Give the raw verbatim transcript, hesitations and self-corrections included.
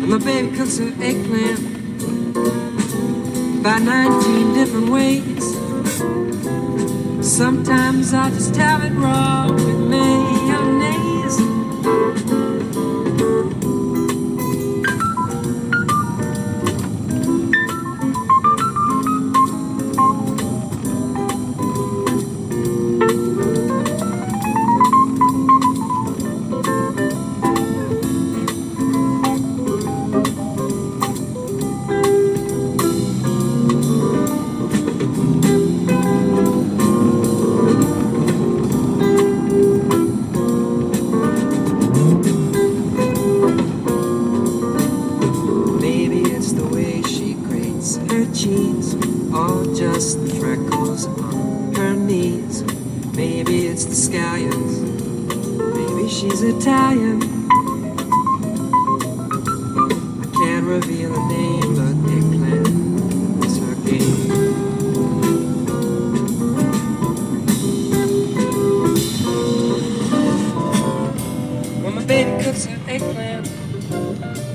My baby cooks her eggplant by nineteen different ways. Sometimes I just have it raw with mayonnaise. Cheese, or just the freckles on her knees. Maybe it's the scallions, maybe she's Italian. I can't reveal a name, but eggplant is her game. When my baby cooks her eggplant